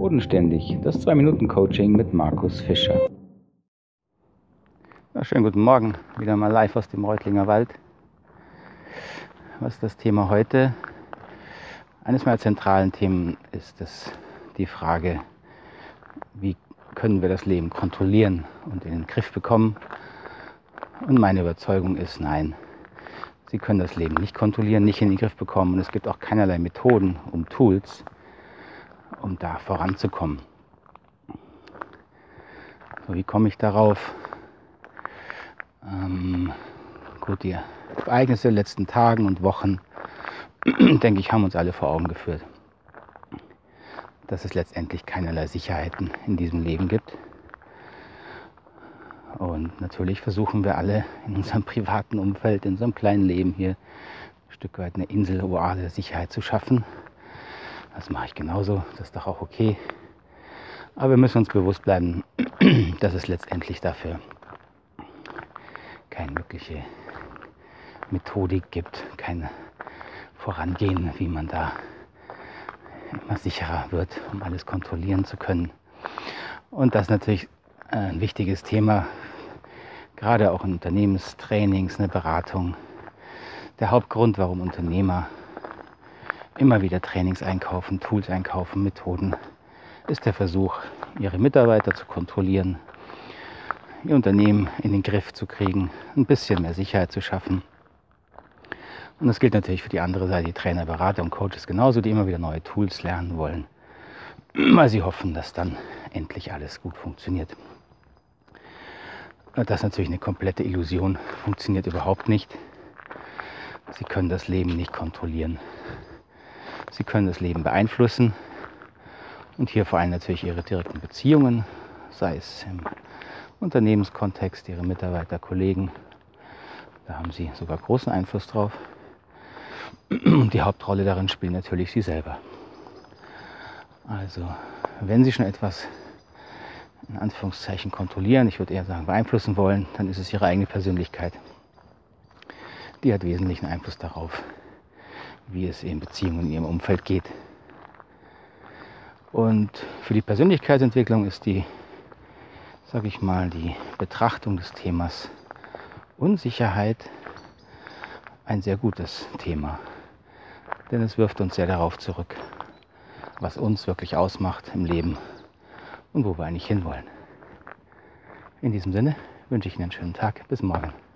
Bodenständig, das 2-Minuten-Coaching mit Markus Fischer. Ja, schönen guten Morgen, wieder mal live aus dem Reutlinger Wald. Was ist das Thema heute? Eines meiner zentralen Themen ist die Frage, wie können wir das Leben kontrollieren und in den Griff bekommen? Und meine Überzeugung ist, nein, Sie können das Leben nicht kontrollieren, nicht in den Griff bekommen. Und es gibt auch keinerlei Methoden, Tools, um da voranzukommen. So, wie komme ich darauf? Die Ereignisse der letzten Tagen und Wochen, denke ich, haben uns alle vor Augen geführt, dass es letztendlich keinerlei Sicherheiten in diesem Leben gibt. Und natürlich versuchen wir alle in unserem privaten Umfeld, in unserem kleinen Leben hier ein Stück weit eine Insel-Oase der Sicherheit zu schaffen. Das mache ich genauso, das ist doch auch okay. Aber wir müssen uns bewusst bleiben, dass es letztendlich dafür keine wirkliche Methodik gibt, kein Vorangehen, wie man da immer sicherer wird, um alles kontrollieren zu können. Und das ist natürlich ein wichtiges Thema, gerade auch in Unternehmenstrainings, eine Beratung. Der Hauptgrund, warum Unternehmer immer wieder Trainings einkaufen, Tools einkaufen, Methoden, ist der Versuch, ihre Mitarbeiter zu kontrollieren, ihr Unternehmen in den Griff zu kriegen, ein bisschen mehr Sicherheit zu schaffen. Und das gilt natürlich für die andere Seite, die Trainer, Berater und Coaches genauso, die immer wieder neue Tools lernen wollen, weil sie hoffen, dass dann endlich alles gut funktioniert. Das ist natürlich eine komplette Illusion, funktioniert überhaupt nicht. Sie können das Leben nicht kontrollieren. Sie können das Leben beeinflussen und hier vor allem natürlich Ihre direkten Beziehungen, sei es im Unternehmenskontext, Ihre Mitarbeiter, Kollegen. Da haben Sie sogar großen Einfluss drauf. Und die Hauptrolle darin spielen natürlich Sie selber. Also, wenn Sie schon etwas in Anführungszeichen kontrollieren, ich würde eher sagen beeinflussen wollen, dann ist es Ihre eigene Persönlichkeit. Die hat wesentlichen Einfluss darauf, wie es in Beziehungen in Ihrem Umfeld geht. Und für die Persönlichkeitsentwicklung ist die Betrachtung des Themas Unsicherheit ein sehr gutes Thema. Denn es wirft uns sehr darauf zurück, was uns wirklich ausmacht im Leben und wo wir eigentlich hinwollen. In diesem Sinne wünsche ich Ihnen einen schönen Tag. Bis morgen.